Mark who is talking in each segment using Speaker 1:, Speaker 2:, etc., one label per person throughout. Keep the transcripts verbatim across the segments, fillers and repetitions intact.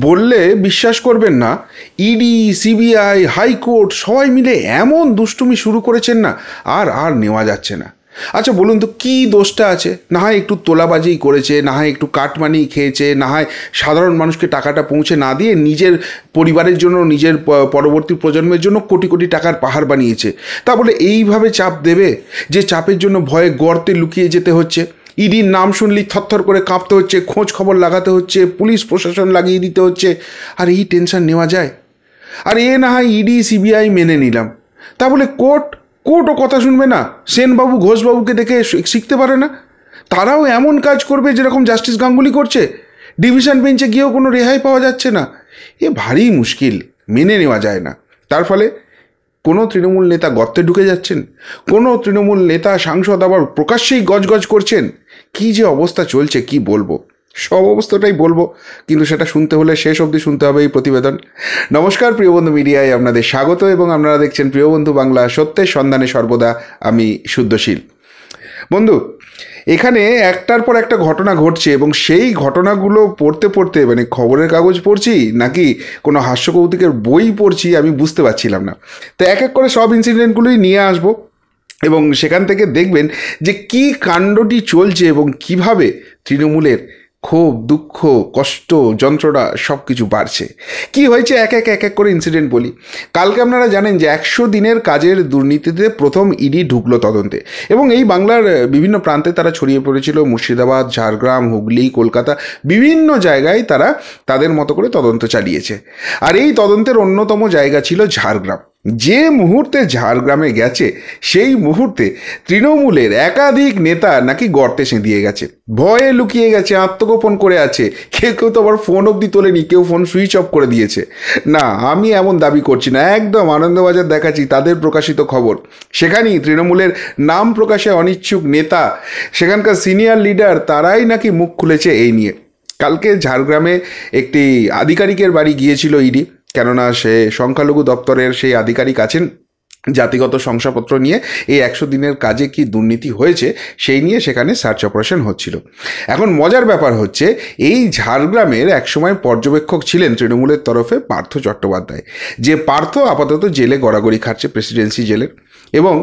Speaker 1: বললে বিশ্বাস করবেন না, ইডি, সিবিআই, হাইকোর্ট সবাই মিলে এমন দুষ্টুমি শুরু করেছেন না, আর আর নেওয়া যাচ্ছে না। আচ্ছা বলুন তো, কী দোষটা আছে? না হয় একটু তোলাবাজি করেছে, না হয় একটু কাটমানি খেয়েছে, না হয় সাধারণ মানুষকে টাকাটা পৌঁছে না দিয়ে নিজের পরিবারের জন্য, নিজের পরবর্তী প্রজন্মের জন্য কোটি কোটি টাকার পাহাড় বানিয়েছে। তা বলে এইভাবে চাপ দেবে, যে চাপের জন্য ভয়ে গর্তে লুকিয়ে যেতে হচ্ছে, ইডির নাম শুনলেই থরথর করে কাঁপতে হচ্ছে, খোঁজ খবর লাগাতে হচ্ছে, পুলিশ প্রশাসন লাগিয়ে দিতে হচ্ছে। আর এই টেনশন নেওয়া যায়? আর এ না হয় ইডি সিবিআই মেনে নিলাম, তা বলে কোর্ট কোর্টও কথা শুনবে না? সেনবাবু ঘোষবাবুকে দেখে শিখতে পারে না? তারাও এমন কাজ করবে যেরকম জাস্টিস গাঙ্গুলি করছে? ডিভিশন বেঞ্চে গিয়েও কোনো রেহাই পাওয়া যাচ্ছে না। এ ভারী মুশকিল, মেনে নেওয়া যায় না। তার ফলে কোনো তৃণমূল নেতা গর্তে ঢুকে যাচ্ছেন, কোনো তৃণমূল নেতা সাংসদ আবার প্রকাশ্যেই গজগজ করছেন। কী যে অবস্থা চলছে কি বলবো, সব অবস্থাটাই বলবো, কিন্তু সেটা শুনতে হলে শেষ অবধি শুনতে হবে এই প্রতিবেদন। নমস্কার প্রিয়বন্ধু মিডিয়ায় আপনাদের স্বাগত, এবং আপনারা দেখছেন প্রিয়বন্ধু বাংলা, সত্যের সন্ধানে সর্বদা আমি শুদ্ধশীল। বন্ধু, এখানে একটার পর একটা ঘটনা ঘটছে, এবং সেই ঘটনাগুলো পড়তে পড়তে মানে খবরের কাগজ পড়ছি নাকি কোনো হাস্যকৌতুকের বই পড়ছি আমি বুঝতে পারছিলাম না। তো এক এক করে সব ইনসিডেন্টগুলোই নিয়ে আসবো, এবং সেখান থেকে দেখবেন যে কী কাণ্ডটি চলছে এবং কিভাবে তৃণমূলের ক্ষোভ, দুঃখ, কষ্ট, যন্ত্রণা সব কিছু বাড়ছে। কি হয়েছে এক এক এক এক করে ইনসিডেন্ট বলি। কালকে আপনারা জানেন যে একশো দিনের কাজের দুর্নীতিতে প্রথম ইডি ঢুকলো তদন্তে, এবং এই বাংলার বিভিন্ন প্রান্তে তারা ছড়িয়ে পড়েছিল। মুর্শিদাবাদ, ঝাড়গ্রাম, হুগলি, কলকাতা, বিভিন্ন জায়গায় তারা তাদের মতো করে তদন্ত চালিয়েছে। আর এই তদন্তের অন্যতম জায়গা ছিল ঝাড়গ্রাম। যে মুহূর্তে ঝাড়গ্রামে গেছে, সেই মুহূর্তে তৃণমূলের একাধিক নেতা নাকি গর্তে সেঁধিয়ে গেছে, ভয়ে লুকিয়ে গেছে, আত্মগোপন করে আছে। কেউ কেউ তো আবার ফোন অবধি তোলেনি, কেউ ফোন সুইচ অফ করে দিয়েছে। না, আমি এমন দাবি করছি না, একদম আনন্দবাজার দেখাচ্ছি তাদের প্রকাশিত খবর। সেখানেই তৃণমূলের নাম প্রকাশে অনিচ্ছুক নেতা, সেখানকার সিনিয়র লিডার, তারাই নাকি মুখ খুলেছে এই নিয়ে। কালকে ঝাড়গ্রামে একটি আধিকারিকের বাড়ি গিয়েছিল ইডি, কেননা সে সংখ্যালঘু দপ্তরের সেই আধিকারিক আছেন, জাতিগত শংসাপত্র নিয়ে এই একশো দিনের কাজে কি দুর্নীতি হয়েছে সেই নিয়ে সেখানে সার্চ অপারেশন হচ্ছিল। এখন মজার ব্যাপার হচ্ছে, এই ঝাড়গ্রামের একসময় পর্যবেক্ষক ছিলেন তৃণমূলের তরফে পার্থ চট্টোপাধ্যায়, যে পার্থ আপাতত জেলে গড়াগড়ি খাচ্ছে, প্রেসিডেন্সি জেলের, এবং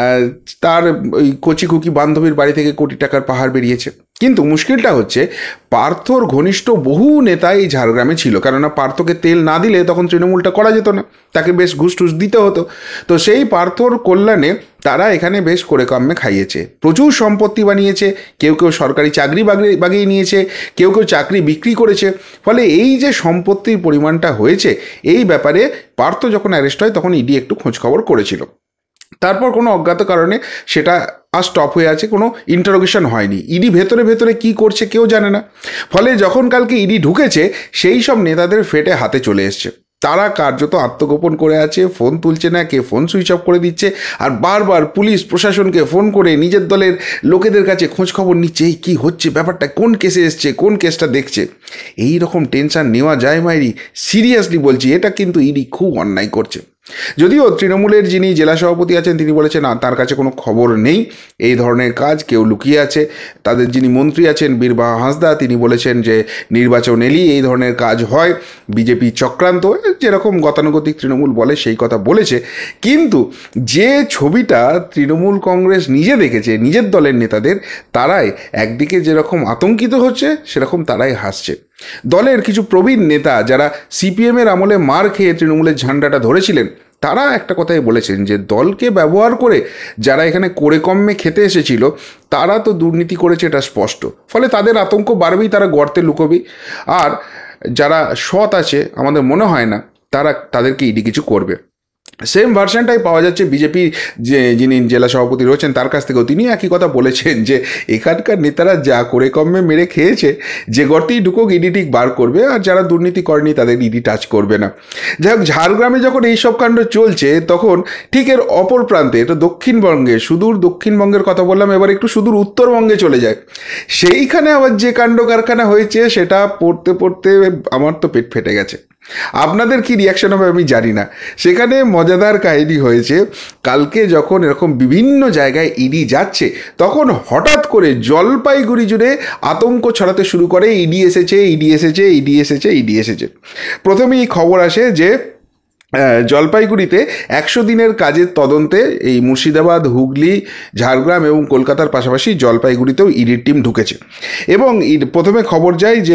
Speaker 1: তার ওই কচি কুকি বান্ধবীর বাড়ি থেকে কোটি টাকার পাহাড় বেরিয়েছে। কিন্তু মুশকিলটা হচ্ছে, পার্থর ঘনিষ্ঠ বহু নেতা এই ঝাড়গ্রামে ছিল, কেননা পার্থকে তেল না দিলে তখন তৃণমূলটা করা যেত না, তাকে বেশ ঘুষ টুস দিতে হতো। তো সেই পার্থর কল্যাণে তারা এখানে বেশ করে কমে খাইয়েছে, প্রচুর সম্পত্তি বানিয়েছে, কেউ কেউ সরকারি চাকরি বাগিয়ে বাগিয়ে নিয়েছে, কেউ কেউ চাকরি বিক্রি করেছে। ফলে এই যে সম্পত্তির পরিমাণটা হয়েছে, এই ব্যাপারে পার্থ যখন অ্যারেস্ট হয় তখন ইডি একটু খোঁজখবর করেছিল। তারপর কোনো অজ্ঞাত কারণে সেটা আর স্টপ হয়ে আছে, কোনো ইন্টারোগেশন হয়নি। ইডি ভেতরে ভেতরে কি করছে কেউ জানে না। ফলে যখন কালকে ইডি ঢুকেছে, সেই সব নেতাদের ফেটে হাতে চলে এসছে। তারা কার্যত আত্মগোপন করে আছে, ফোন তুলছে না, কে ফোন সুইচ অফ করে দিচ্ছে, আর বারবার পুলিশ প্রশাসনকে ফোন করে নিজের দলের লোকেদের কাছে খোঁজ খবর নিচ্ছে, এই কী হচ্ছে, ব্যাপারটা কোন কেসে এসছে, কোন কেসটা দেখছে। এই রকম টেনশন নেওয়া যায় মাইরি? সিরিয়াসলি বলছি, এটা কিন্তু ইডি খুব অন্যায় করছে। যদিও তৃণমূলের যিনি জেলা সভাপতি আছেন তিনি বলেছেন না, তার কাছে কোনো খবর নেই এই ধরনের কাজ, কেউ লুকিয়ে আছে। তাদের যিনি মন্ত্রী আছেন বীরবাহা হাঁসদা, তিনি বলেছেন যে নির্বাচন এলেই এই ধরনের কাজ হয়, বিজেপি চক্রান্ত, যেরকম গতানুগতিক তৃণমূল বলে সেই কথা বলেছে। কিন্তু যে ছবিটা তৃণমূল কংগ্রেস নিজে দেখেছে নিজের দলের নেতাদের, তারাই একদিকে যেরকম আতঙ্কিত হচ্ছে, সেরকম তারাই হাসছে। দলের কিছু প্রবীণ নেতা যারা সিপিএমের আমলে মার খেয়ে তৃণমূলের ঝান্ডাটা ধরেছিলেন, তারা একটা কথাই বলেছেন যে দলকে ব্যবহার করে যারা এখানে করে কমে খেতে এসেছিল, তারা তো দুর্নীতি করেছে, এটা স্পষ্ট। ফলে তাদের আতঙ্ক বাড়বেই, তারা গর্তে লুকোবেই। আর যারা সৎ আছে, আমাদের মনে হয় না তারা তাদেরকে ইডি কিছু করবে। সেম ভার্সানটাই পাওয়া যাচ্ছে বিজেপির যে যিনি জেলা সভাপতি রয়েছেন তার কাছ থেকেও। তিনি একই কথা বলেছেন যে এখানকার নেতারা যা করে কমে মেরে খেয়েছে, যে গর্তেই ঢুকুক ইডি ঠিক বার করবে, আর যারা দুর্নীতি করেনি তাদের ইডি টাচ করবে না। যাই হোক, ঝাড়গ্রামে যখন এইসব কাণ্ড চলছে, তখন ঠিক এর অপর প্রান্তে, এটা দক্ষিণবঙ্গে, সুদূর দক্ষিণবঙ্গের কথা বললাম, এবার একটু সুদূর উত্তরবঙ্গে চলে যায়। সেইখানে আবার যে কাণ্ড কারখানা হয়েছে, সেটা পড়তে পড়তে আমার তো পেট ফেটে গেছে। আপনাদের কি রিয়াকশন হবে আমি জানি না। সেখানে মজাদার কাহিনী হয়েছে, কালকে যখন এরকম বিভিন্ন জায়গায় ইডি যাচ্ছে তখন হঠাৎ করে জলপাইগুড়ি জুড়ে আতঙ্ক ছড়াতে শুরু করে, ইডি এসেছে, ইডি এসেছে, ইডি এসেছে, ইডি এসেছে। প্রথমেই খবর আসে যে জলপাইগুড়িতে একশো দিনের কাজের তদন্তে এই মুর্শিদাবাদ, হুগলি, ঝাড়গ্রাম এবং কলকাতার পাশাপাশি জলপাইগুড়িতেও ইডির টিম ঢুকেছে। এবং প্রথমে খবর যায় যে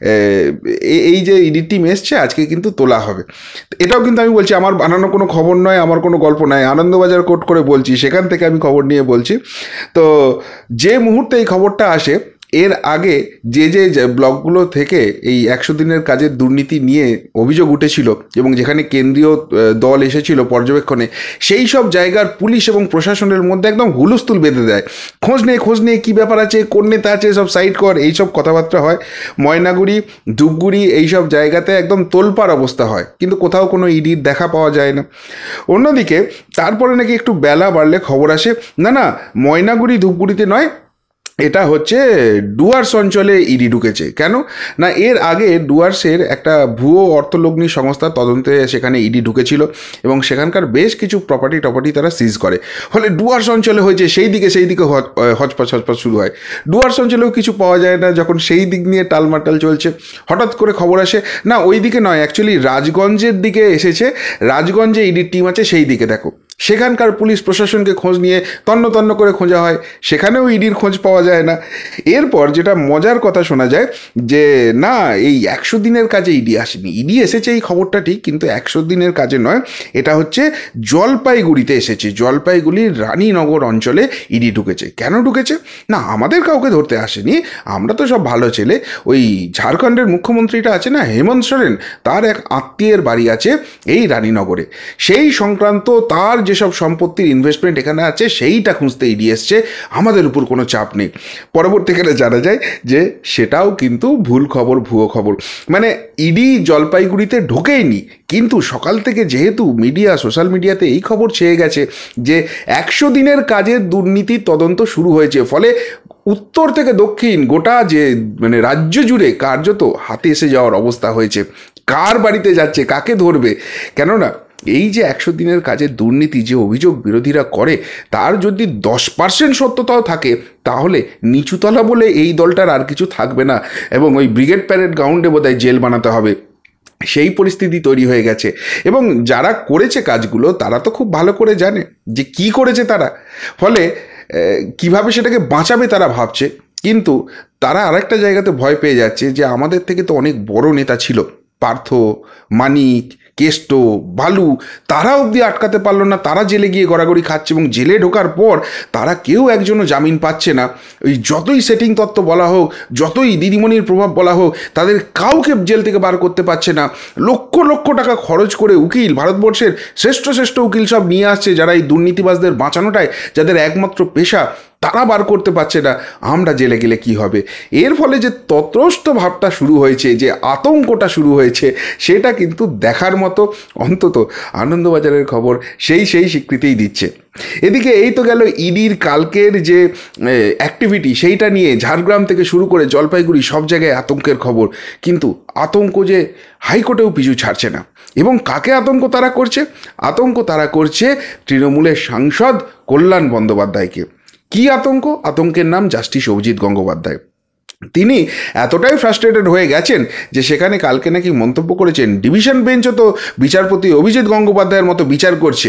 Speaker 1: এই যে ইডির টিম এসছে আজকে কিন্তু তোলা হবে। এটাও কিন্তু আমি বলছি আমার বানানো কোনো খবর নয়, আমার কোনো গল্প নয়, আনন্দবাজার কোট করে বলছি, সেখান থেকে আমি খবর নিয়ে বলছি। তো যে মুহূর্তে এই খবরটা আসে, এর আগে যে যে ব্লকগুলো থেকে এই একশো দিনের কাজের দুর্নীতি নিয়ে অভিযোগ উঠেছিল এবং যেখানে কেন্দ্রীয় দল এসেছিল পর্যবেক্ষণে, সেই সব জায়গার পুলিশ এবং প্রশাসনের মধ্যে একদম হুলস্থুল বেঁধে দেয়। খোঁজ নিয়ে খোঁজ নিয়ে কী ব্যাপার আছে, কোন নেতা আছে, সব সাইড কর, এইসব কথাবার্তা হয়। ময়নাগুড়ি, ধূপগুড়ি এইসব জায়গাতে একদম তোলপাড় অবস্থা হয়, কিন্তু কোথাও কোনো ইডির দেখা পাওয়া যায় না। অন্যদিকে তারপরে নাকি একটু বেলা বাড়লে খবর আসে, না না ময়নাগুড়ি ধূপগুড়িতে নয়, এটা হচ্ছে ডুয়ার্স অঞ্চলে ইডি ঢুকেছে। কেন না, এর আগে ডুয়ার্সের একটা ভুয়ো অর্থলগ্নি সংস্থার তদন্তে সেখানে ইডি ঢুকেছিল এবং সেখানকার বেশ কিছু প্রপার্টি টপার্টি তারা সিজ করে। ফলে ডুয়ার্স অঞ্চলে হয়েছে, সেই দিকে সেই দিকে হচপচ হচপচ শুরু হয়। ডুয়ার্স অঞ্চলেও কিছু পাওয়া যায় না, যখন সেই দিক নিয়ে টালমাটাল চলছে হঠাৎ করে খবর আসে না ওই দিকে নয়, অ্যাকচুয়ালি রাজগঞ্জের দিকে এসেছে, রাজগঞ্জে ইডির টিম আছে সেই দিকে। দেখো সেখানকার পুলিশ প্রশাসনকে খোঁজ নিয়ে তন্ন তন্ন করে খোঁজা হয়, সেখানেও ইডির খোঁজ পাওয়া যায় না। এরপর যেটা মজার কথা শোনা যায় যে না এই একশো দিনের কাজে ইডি আসেনি, ইডি এসেছে এই খবরটা ঠিক, কিন্তু একশো দিনের কাজে নয়, এটা হচ্ছে জলপাইগুড়িতে এসেছে, জলপাইগুড়ির রানীনগর অঞ্চলে ইডি ঢুকেছে। কেন ঢুকেছে না, আমাদের কাউকে ধরতে আসেনি, আমরা তো সব ভালো ছেলে। ওই ঝাড়খণ্ডের মুখ্যমন্ত্রীটা আছে না হেমন্ত সোরেন, তার এক আত্মীয়ের বাড়ি আছে এই রানীনগরে, সেই সংক্রান্ত তার যেসব সম্পত্তির ইনভেস্টমেন্ট এখানে আছে সেইটা খুঁজতে ইডি এসছে, আমাদের উপর কোনো চাপ নেই। পরবর্তীকালে জানা যায় যে সেটাও কিন্তু ভুল খবর, ভুয়ো খবর। মানে ইডি জলপাইগুড়িতে ঢোকেইনি, কিন্তু সকাল থেকে যেহেতু মিডিয়া, সোশ্যাল মিডিয়াতে এই খবর ছেয়ে গেছে যে একশো দিনের কাজের দুর্নীতি তদন্ত শুরু হয়েছে, ফলে উত্তর থেকে দক্ষিণ গোটা যে মানে রাজ্য জুড়ে কার্যত হাতে এসে যাওয়ার অবস্থা হয়েছে। কার বাড়িতে যাচ্ছে, কাকে ধরবে? কেননা এই যে একশো দিনের কাজের দুর্নীতি যে অভিযোগ বিরোধীরা করে, তার যদি দশ পার্সেন্ট সত্যতাও থাকে তাহলে নিচুতলা বলে এই দলটার আর কিছু থাকবে না এবং ওই ব্রিগেড প্যারেড গ্রাউন্ডে বোধহয় জেল বানাতে হবে, সেই পরিস্থিতি তৈরি হয়ে গেছে। এবং যারা করেছে কাজগুলো তারা তো খুব ভালো করে জানে যে কি করেছে তারা, ফলে কিভাবে সেটাকে বাঁচাবে তারা ভাবছে। কিন্তু তারা আরেকটা জায়গাতে ভয় পেয়ে যাচ্ছে যে আমাদের থেকে তো অনেক বড় নেতা ছিল, পার্থ, মানিক, কেষ্ট, বালু, তারা অবধি আটকাতে পারলো না, তারা জেলে গিয়ে গড়াগড়ি খাচ্ছে এবং জেলে ঢোকার পর তারা কেউ একজনও জামিন পাচ্ছে না। ওই যতই সেটিং তত্ত্ব বলা হোক, যতই দিদিমণির প্রভাব বলা হোক, তাদের কাউকে জেল থেকে বার করতে পারছে না। লক্ষ লক্ষ টাকা খরচ করে উকিল, ভারতবর্ষের শ্রেষ্ঠ শ্রেষ্ঠ উকিল সব নিয়ে আসছে যারা এই দুর্নীতিবাজদের বাঁচানোটাই যাদের একমাত্র পেশা, তারা বার করতে পারছে না। আমরা জেলে গেলে কি হবে? এর ফলে যে তত্রস্থ ভাবটা শুরু হয়েছে, যে আতঙ্কটা শুরু হয়েছে, সেটা কিন্তু দেখার মতো। অন্তত আনন্দবাজারের খবর সেই সেই স্বীকৃতিই দিচ্ছে। এদিকে এই তো গেল ইডির কালকের যে অ্যাক্টিভিটি, সেইটা নিয়ে ঝাড়গ্রাম থেকে শুরু করে জলপাইগুড়ি সব জায়গায় আতঙ্কের খবর। কিন্তু আতঙ্ক যে হাইকোর্টেও পিছু ছাড়ছে না। এবং কাকে আতঙ্ক তারা করছে? আতঙ্ক তারা করছে তৃণমূলের সাংসদ কল্যাণ বন্দ্যোপাধ্যায়কে। কি আতঙ্ক? আতঙ্কের নাম জাস্টিস অভিজিৎ গঙ্গোপাধ্যায়। তিনি এতটাই ফ্রাস্ট্রেটেড হয়ে গেছেন যে সেখানে কালকে নাকি মন্তব্য করেছেন ডিভিশন বেঞ্চও তো বিচারপতি অভিজিৎ গঙ্গোপাধ্যায়ের মতো বিচার করছে।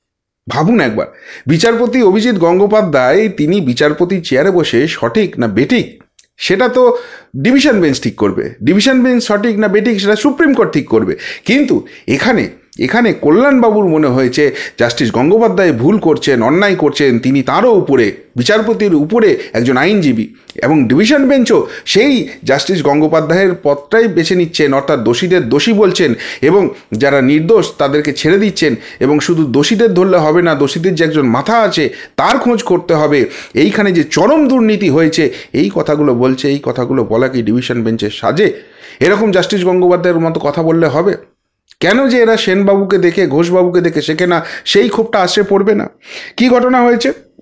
Speaker 1: ভাবুন একবার, বিচারপতি অভিজিৎ গঙ্গোপাধ্যায় তিনি বিচারপতির চেয়ারে বসে সঠিক না বেঠিক সেটা তো ডিভিশন বেঞ্চ ঠিক করবে, ডিভিশন বেঞ্চ সঠিক না বেঠিক সেটা সুপ্রিম কোর্ট ঠিক করবে। কিন্তু এখানে এখানে কল্যাণবাবুর মনে হয়েছে জাস্টিস গঙ্গোপাধ্যায় ভুল করছেন, অন্যায় করছেন, তিনি তারও উপরে, বিচারপতির উপরে একজন আইনজীবী, এবং ডিভিশন বেঞ্চও সেই জাস্টিস গঙ্গোপাধ্যায়ের পথটাই বেছে নিচ্ছেন, অর্থাৎ দোষীদের দোষী বলছেন এবং যারা নির্দোষ তাদেরকে ছেড়ে দিচ্ছেন। এবং শুধু দোষীদের ধরলে হবে না, দোষীদের যে একজন মাথা আছে তার খোঁজ করতে হবে। এইখানে যে চরম দুর্নীতি হয়েছে এই কথাগুলো বলছে, এই কথাগুলো বলা কি ডিভিশন বেঞ্চের সাজে? এরকম জাস্টিস গঙ্গোপাধ্যায়ের মতো কথা বললে হবে? কেন যে এরা সেনবাবুকে দেখে, ঘোষবাবুকে দেখে শেখে না, সেই ক্ষোভটা আসে পড়বে না? কি ঘটনা হয়েছে?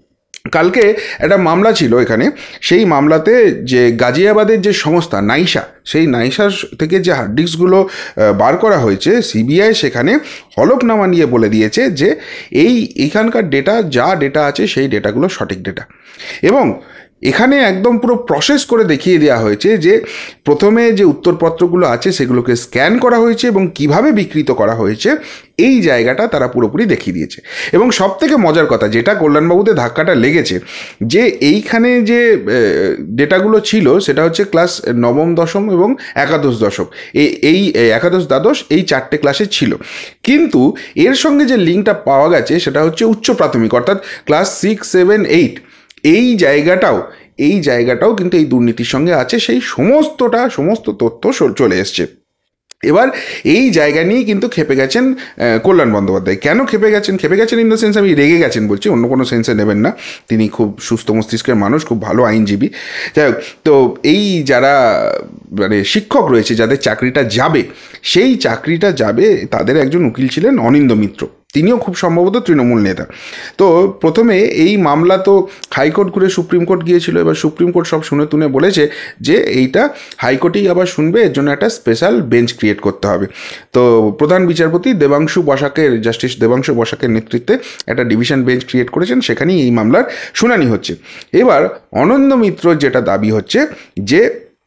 Speaker 1: কালকে একটা মামলা ছিল এখানে, সেই মামলাতে যে গাজিয়াবাদের যে সংস্থা নাইসা, সেই নাইসার থেকে যে হার্ড ডিস্কগুলো বার করা হয়েছে, সিবিআই সেখানে হলফনামা নিয়ে বলে দিয়েছে যে এই এখানকার ডেটা, যা ডেটা আছে সেই ডেটাগুলো সঠিক ডেটা। এবং এখানে একদম পুরো প্রসেস করে দেখিয়ে দেওয়া হয়েছে যে প্রথমে যে উত্তরপত্রগুলো আছে সেগুলোকে স্ক্যান করা হয়েছে এবং কিভাবে বিকৃত করা হয়েছে, এই জায়গাটা তারা পুরোপুরি দেখিয়ে দিয়েছে। এবং সব থেকে মজার কথা, যেটা কল্যাণবাবুতে ধাক্কাটা লেগেছে, যে এইখানে যে ডেটাগুলো ছিল সেটা হচ্ছে ক্লাস নবম দশম এবং একাদশ দশম, এই এই একাদশ দ্বাদশ এই চারটে ক্লাসে ছিল। কিন্তু এর সঙ্গে যে লিঙ্কটা পাওয়া গেছে সেটা হচ্ছে উচ্চ প্রাথমিক, অর্থাৎ ক্লাস সিক্স সেভেন এইট, এই জায়গাটাও এই জায়গাটাও কিন্তু এই দুর্নীতির সঙ্গে আছে। সেই সমস্তটা সমস্ত তথ্য চলে এসছে। এবার এই জায়গা নিয়েই কিন্তু খেপে গেছেন কল্যাণ বন্দ্যোপাধ্যায়। কেন খেপে গেছেন? খেপে গেছেন ইন দ্য সেন্স, আমি রেগে গেছেন বলছি, অন্য কোনো সেন্সে নেবেন না। তিনি খুব সুস্থ মস্তিষ্কের মানুষ, খুব ভালো আইনজীবী। যাই হোক, তো এই যারা মানে শিক্ষক রয়েছে, যাদের চাকরিটা যাবে, সেই চাকরিটা যাবে, তাদের একজন উকিল ছিলেন অনিন্দ মিত্র, তিনিও খুব সম্ভবত তৃণমূল নেতা। তো প্রথমে এই মামলা তো হাইকোর্ট ঘুরে সুপ্রিম কোর্ট গিয়েছিল। এবার সুপ্রিম কোর্ট সব শুনে তুনে বলেছে যে এইটা হাইকোর্টেই আবার শুনবে, এর জন্য একটা স্পেশাল বেঞ্চ ক্রিয়েট করতে হবে। তো প্রধান বিচারপতি দেবাংশু বসাকের, জাস্টিস দেবাংশু বসাকের নেতৃত্বে একটা ডিভিশন বেঞ্চ ক্রিয়েট করেছেন, সেখানেই এই মামলার শুনানি হচ্ছে। এবার অনন্ত মিত্র যেটা দাবি হচ্ছে যে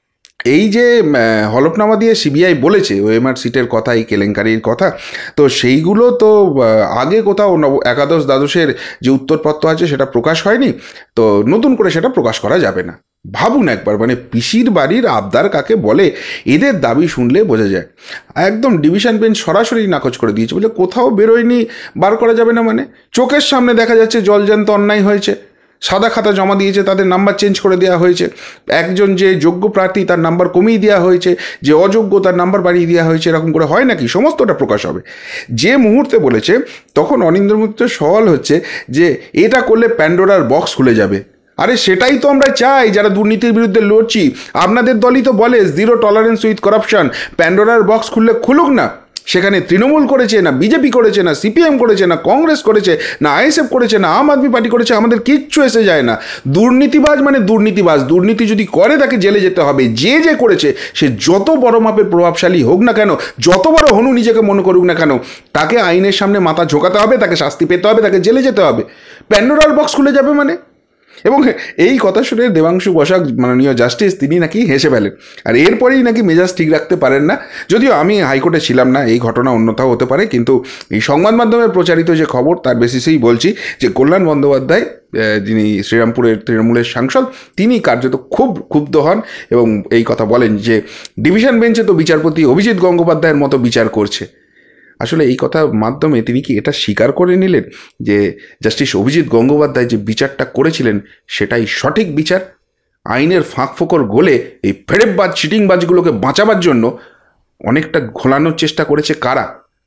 Speaker 1: এই যে হলফনামা দিয়ে সিবিআই বলেছে ওএমআর সিটের কথা, এই কেলেঙ্কারির কথা, তো সেইগুলো তো আগে কোথাও একাদশ দ্বাদশের যে উত্তরপত্র আছে সেটা প্রকাশ হয়নি, তো নতুন করে সেটা প্রকাশ করা যাবে না। ভাবুন একবার, মানে পিসির বাড়ির আবদার কাকে বলে, এদের দাবি শুনলে বোঝা যায়। একদম ডিভিশন বেঞ্চ সরাসরি নাকচ করে দিয়েছে, বলে কোথাও বেরোয়নি, বার করা যাবে না। মানে চোখের সামনে দেখা যাচ্ছে জলজ্যান্ত অন্যায় হয়েছে, সাদা খাতা জমা দিয়েছে, তাদের নাম্বার চেঞ্জ করে দেওয়া হয়েছে, একজন যে যোগ্য প্রার্থী তার নাম্বার কমিয়ে দেওয়া হয়েছে, যে অযোগ্য তার নাম্বার বাড়িয়ে দেওয়া হয়েছে, এরকম করে হয় নাকি? সমস্তটা প্রকাশ হবে। যে মুহূর্তে বলেছে তখন অনিন্দ্র মিত্র সওয়াল হচ্ছে যে এটা করলে প্যান্ডোরার বক্স খুলে যাবে। আরে সেটাই তো আমরা চাই, যারা দুর্নীতির বিরুদ্ধে লড়ছি। আপনাদের দলই তো বলে জিরো টলারেন্স উইথ করাপশন, প্যান্ডোরার বক্স খুললে খুলুক না। সেখানে তৃণমূল করেছে না, বিজেপি করেছে না, সিপিএম করেছে না, কংগ্রেস করেছে না, আইএসএফ করেছে না, আম আদমি পার্টি করেছে, আমাদের কিচ্ছু এসে যায় না। দুর্নীতিবাজ মানে দুর্নীতিবাজ, দুর্নীতি যদি করে তাকে জেলে যেতে হবে। যে যে করেছে সে যত বড় মাপের প্রভাবশালী হোক না কেন, যত বড় হনু নিজেকে মনে করুক না কেন, তাকে আইনের সামনে মাথা ঝোঁকাতে হবে, তাকে শাস্তি পেতে হবে, তাকে জেলে যেতে হবে। প্যান্ডোরার বক্স খুলে যাবে মানে? এবং এই কথা শুনে দেবাংশু বসাক মাননীয় জাস্টিস তিনি নাকি হেসে ফেলেন, আর এরপরেই নাকি মেজাজ ঠিক রাখতে পারেন না। যদিও আমি হাইকোর্টে ছিলাম না, এই ঘটনা অন্যথাও হতে পারে, কিন্তু এই সংবাদ মাধ্যমে প্রচারিত যে খবর তার বেসিসেই বলছি যে কল্যাণ বন্দ্যোপাধ্যায়, যিনি শ্রীরামপুরের তৃণমূলের সাংসদ, তিনি কার্যত খুব ক্ষুব্ধ হন এবং এই কথা বলেন যে ডিভিশন বেঞ্চে তো বিচারপতি অভিজিৎ গঙ্গোপাধ্যায়ের মতো বিচার করছে। আসলে এই কথার মাধ্যমে তিনি কি এটা স্বীকার করে নিলেন যে জাস্টিস অভিজিৎ গঙ্গোপাধ্যায় যে বিচারটা করেছিলেন সেটাই সঠিক বিচার? আইনের ফাঁক ফোকর গোলে এই ফেরেববাজ চিটিংবাজগুলোকে বাঁচাবার জন্য অনেকটা ঘোলানোর চেষ্টা করেছে কারা,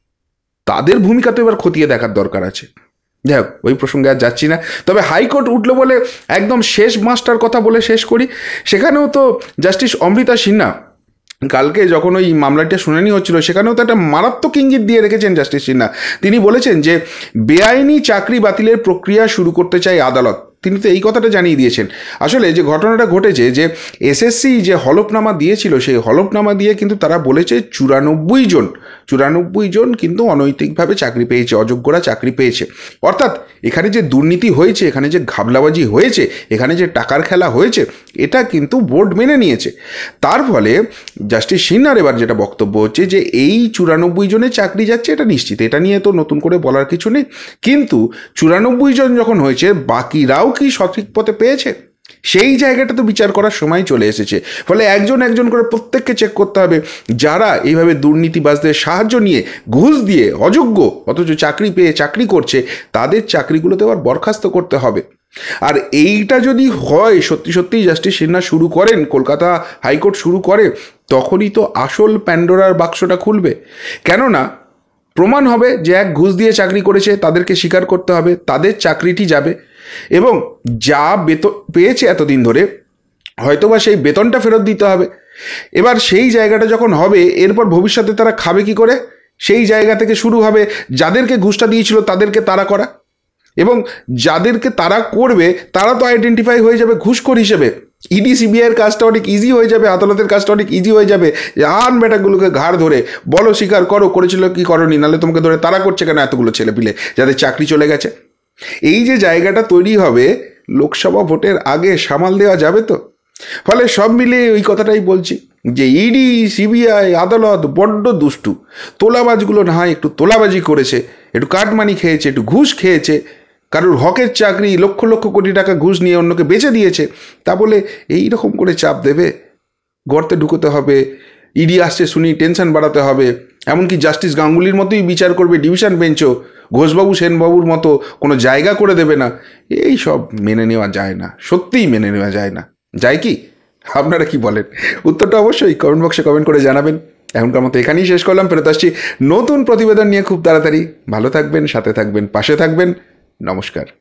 Speaker 1: তাদের ভূমিকা তো এবার খতিয়ে দেখার দরকার আছে। যাই হোক, ওই প্রসঙ্গে আর যাচ্ছি না। তবে হাইকোর্ট উঠলো বলে একদম শেষ মাসটার কথা বলে শেষ করি। সেখানেও তো জাস্টিস অমৃতা সিনহা কালকে যখন ওই মামলাটা শুনানি হচ্ছিল, সেখানেও তো একটা মারাত্মক ইঙ্গিত দিয়ে রেখেছেন জাস্টিস সিনহা। তিনি বলেছেন যে বেআইনি চাকরি বাতিলের প্রক্রিয়া শুরু করতে চায় আদালত। তিনি তো এই কথাটা জানিয়ে দিয়েছেন। আসলে যে ঘটনাটা ঘটেছে, যে এসএসসি যে হলফনামা দিয়েছিল, সেই হলফনামা দিয়ে কিন্তু তারা বলেছে চুরানব্বই জন চুরানব্বই জন কিন্তু অনৈতিকভাবে চাকরি পেয়েছে, অযোগ্যরা চাকরি পেয়েছে। অর্থাৎ এখানে যে দুর্নীতি হয়েছে, এখানে যে ঘাবলাবাজি হয়েছে, এখানে যে টাকার খেলা হয়েছে, এটা কিন্তু বোর্ড মেনে নিয়েছে। তার ফলে জাস্টিস সিনহার এবার যেটা বক্তব্য হচ্ছে যে এই চুরানব্বই জনের চাকরি যাচ্ছে এটা নিশ্চিত, এটা নিয়ে তো নতুন করে বলার কিছু নেই। কিন্তু চুরানব্বই জন যখন হয়েছে, বাকিরাও কি সঠিক পথে পেয়েছে, সেই জায়গাটা তো বিচার করার সময় চলে এসেছে। ফলে একজন একজন করে প্রত্যেককে চেক করতে হবে, যারা এইভাবে দুর্নীতিবাজদের সাহায্য নিয়ে ঘুষ দিয়ে অযোগ্য অথচ চাকরি পেয়ে চাকরি করছে, তাদের চাকরিগুলোতে আবার বরখাস্ত করতে হবে। আর এইটা যদি হয়, সত্যি সত্যিই জাস্টিস সিনহা শুরু করেন, কলকাতা হাইকোর্ট শুরু করে, তখনই তো আসল প্যান্ডোরার বাক্সটা খুলবে। কেননা প্রমাণ হবে যে এক ঘুষ দিয়ে চাকরি করেছে, তাদেরকে স্বীকার করতে হবে, তাদের চাকরিটি যাবে এবং যা বেতন পেয়েছে এতদিন ধরে হয়তোবা সেই বেতনটা ফেরত দিতে হবে। এবার সেই জায়গাটা যখন হবে, এরপর ভবিষ্যতে তারা খাবে কি করে? সেই জায়গা থেকে শুরু হবে যাদেরকে ঘুষটা দিয়েছিল তাদেরকে তাড়া করা। এবং যাদেরকে তারা করবে তারা তো আইডেন্টিফাই হয়ে যাবে ঘুষখোর হিসেবে। ইডি সিবিআইয়ের কাজটা অনেক ইজি হয়ে যাবে, আদালতের কাজটা অনেক ইজি হয়ে যাবে। যে আন বেটাগুলোকে ঘাড় ধরে বলো, স্বীকার করো করেছিল কি করনি, নাহলে তোমাকে ধরে তারা করছে কেন এতগুলো ছেলে পিলে যাদের চাকরি চলে গেছে। এই যে জায়গাটা তৈরি হবে লোকসভা ভোটের আগে সামাল দেওয়া যাবে তো। ফলে সব মিলে ওই কথাটাই বলছি যে ইডি সিবিআই আদালত বড্ড দুষ্টু। তোলাবাজগুলো না হয় একটু তোলাবাজি করেছে, একটু কাটমানি খেয়েছে, একটু ঘুষ খেয়েছে, কারোর হকের চাকরি লক্ষ লক্ষ কোটি টাকা ঘুষ নিয়ে অন্যকে বেচে দিয়েছে, তা বলে এই রকম করে চাপ দেবে? গর্তে ঢুকোতে হবে, ইডি আসছে শুনি টেনশন বাড়াতে হবে, এমনকি জাস্টিস গাঙ্গুলির মতোই বিচার করবে ডিভিশন বেঞ্চও, ঘোষবাবু সেনবাবুর মতো কোনো জায়গা করে দেবে না। এই সব মেনে নেওয়া যায় না, সত্যিই মেনে নেওয়া যায় না। যায় কি? আপনারা কি বলেন? উত্তরটা অবশ্যই কমেন্ট বক্সে কমেন্ট করে জানাবেন। এখনকার মতো এখানেই শেষ করলাম, ফেরত আসছি নতুন প্রতিবেদন নিয়ে খুব তাড়াতাড়ি। ভালো থাকবেন, সাথে থাকবেন, পাশে থাকবেন। নমস্কার।